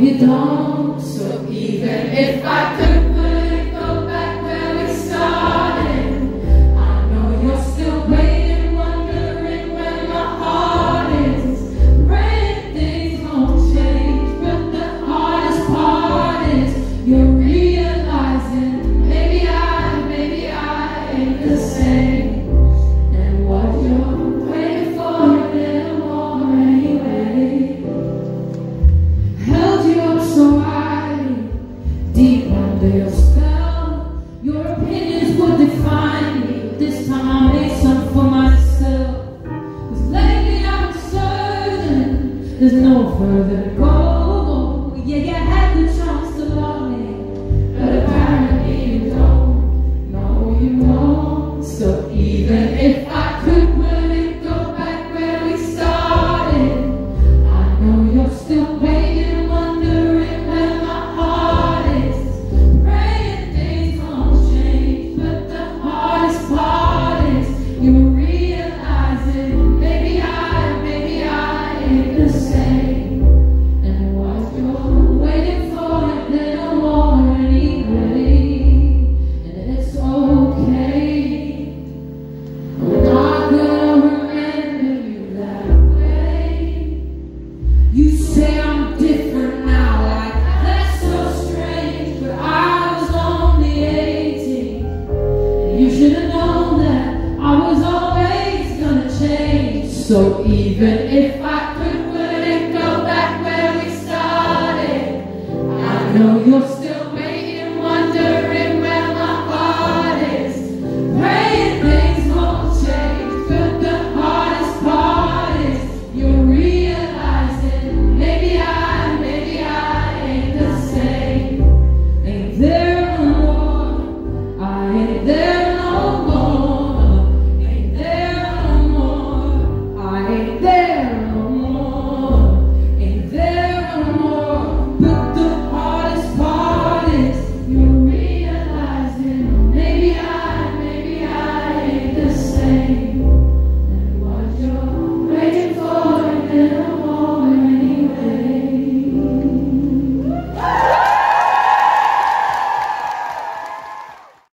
you don't. So even if I couldn't go back where we started, I know you're still waiting, wondering where my heart is. Praying things won't change, but the hardest part is you're realizing maybe I ain't the same. And what you're waiting for a little more anyway. Held you up so high, deep under your spell. Your opinions would define me. This time I made some for myself. 'Cause lately I've been certain there's no further to go. Yeah, you had the chance to love me, but apparently you don't. No, you won't. So even if I could, wouldn't go back where we started. I know you're still waiting, wondering where my heart is. Praying things won't change, but the hardest part is you're realizing maybe I ain't the same. And what you're waiting for a little more anyway. And it's okay. I'm not gonna remember you that way. You say I'm different now, like that's so strange, but I was only 18. And you should have known that I was always gonna change. So even if